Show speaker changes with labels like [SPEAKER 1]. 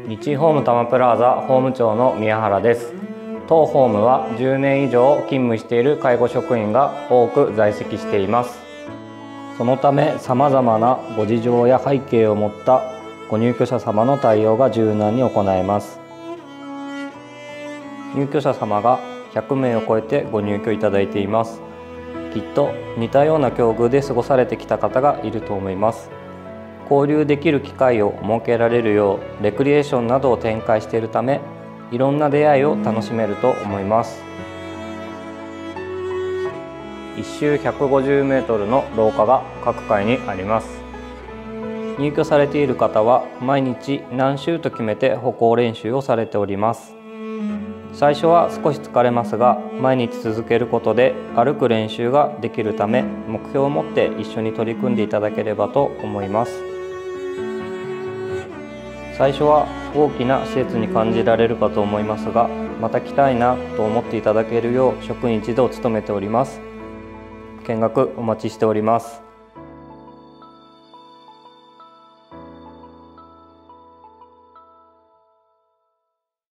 [SPEAKER 1] 日ホーム多摩プラザホーム長の宮原です。当ホームは10年以上勤務している介護職員が多く在籍しています。そのため様々なご事情や背景を持ったご入居者様の対応が柔軟に行えます。入居者様が100名を超えてご入居いただいています。きっと似たような境遇で過ごされてきた方がいると思います。交流できる機会を設けられるようレクリエーションなどを展開しているため、いろんな出会いを楽しめると思います。1周150メートルの廊下が各階にあります。入居されている方は毎日何周と決めて歩行練習をされております。最初は少し疲れますが、毎日続けることで歩く練習ができるため、目標を持って一緒に取り組んでいただければと思います。最初は大きな施設に感じられるかと思いますが、また来たいなと思っていただけるよう職員一同務めております。見学お待ちしております。